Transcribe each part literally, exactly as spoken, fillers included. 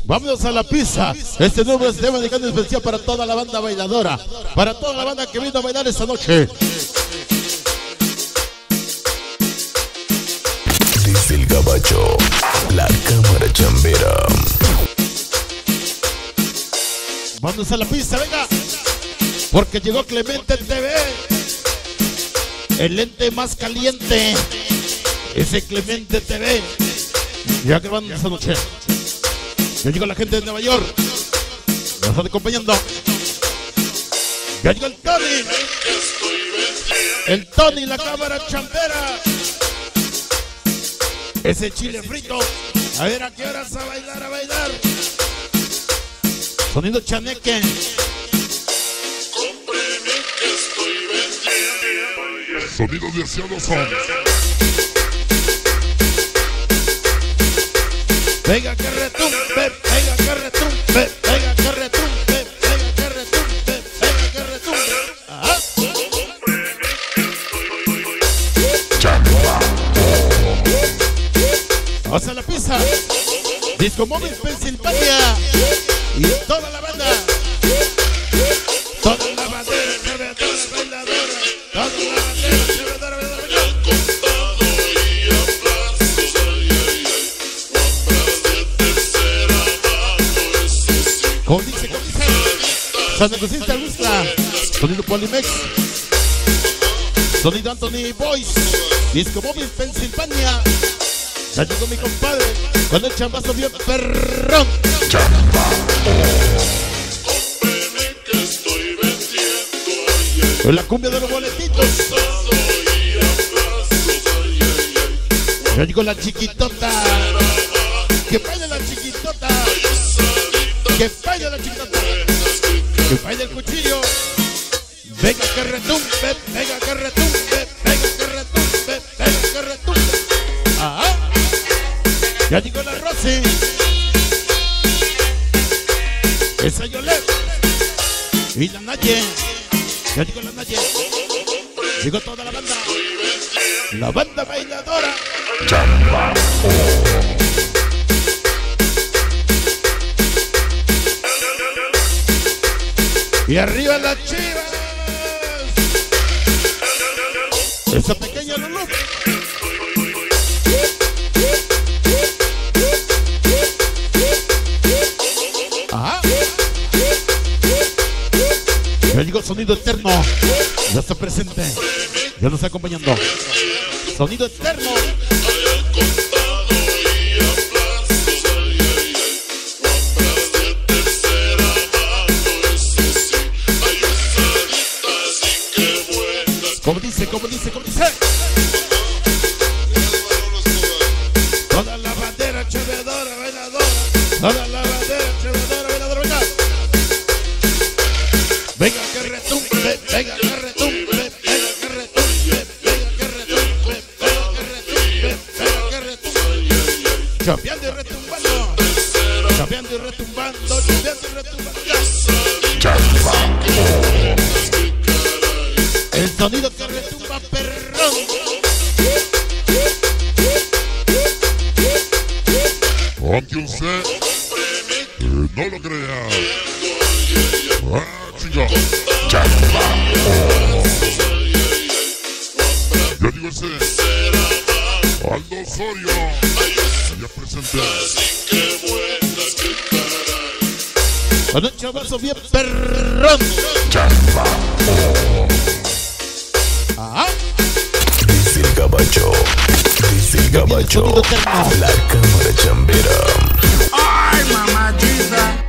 Vámonos a la pista. Este nuevo sistema de canto especial para toda la banda bailadora, para toda la banda que vino a bailar esta noche. Desde el Gabacho, la cámara chambera. Vámonos a la pista, venga. Porque llegó Clemente T V, el lente más caliente. Ese Clemente T V. Ya grabando esta noche. Ya llegó la gente de Nueva York. Nos están acompañando. Ya llegó el Tony. El Tony, la cámara champera. Ese chile frito. A ver a qué horas a bailar, a bailar. Sonido chaneque. Sonido deseado son. Venga que retumbe, venga que retumbe, venga que retumbe, venga que retumbe, venga que retumbe. Ajá. Vamos a la pista. Disco Móvil Pensilvania y toda la banda. Toda la bandera, bailadora, bailadora. Toda la bandera, bailadora, bailadora. Como dice, como dice, Santa Cruz te gusta. Sonido Polimex, sonido Anthony Boys, Disco Móvil Pensilvania. Ya llegó mi compadre con el chambazo bien perrón. Con la cumbia de los boletitos. Ya llegó la chiquitota. Que baile la chiquitota. Que baile la chiquitota. Que baile el cuchillo. Venga que retumbe, venga que retumbe, venga que retumbe, venga que retumbe. Ajá. Ya llegó la Rosy. Esa Yolet. Y la Naye. Ya llegó la Naye. Llegó toda la banda. La banda bailadora. Chamba. Y arriba las Chivas. Esa pequeña Lulú. Ajá. Ya llegó Sonido Eterno. Ya está presente. Ya nos está acompañando. Sonido Eterno. Como dice, como dice, como dice. Toda la bandera chevedora, bailadora. Toda la bandera chevedora, bailadora, venga. Venga que retumbe, venga que retumbe, venga que retumbe, venga que retumbe, venga que retumbe, venga que retumbe. Champeando y retumbando. Champeando y retumbando, champeando y retumbando. Chamba. El sonido que retumba perrón. Aunque usted eh, no lo crea. Ah, chinga. Chamba. Yo digo ese Aldo Osorio. Ya presente. Con un chavazo bien perrón. Chamba. Ajá. Desde el Gabacho, desde el Gabacho, la cámara chambera. Ay, mamachita.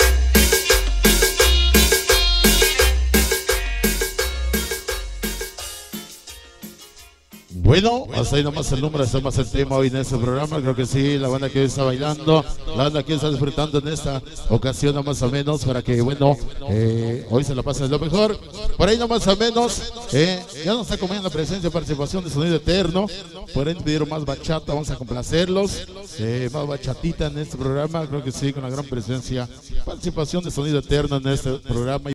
Bueno, hasta ahí nomás el número, hasta más el tema hoy en este programa. Creo que sí, la banda que está bailando, la banda que está disfrutando en esta ocasión, no más o menos, para que, bueno, eh, hoy se la pasen lo mejor. Por ahí no más o menos, eh, ya nos está acompañando la presencia y participación de Sonido Eterno. Por ahí pidieron más bachata, vamos a complacerlos. Eh, más bachatita en este programa, creo que sí, con la gran presencia, participación de Sonido Eterno en este programa.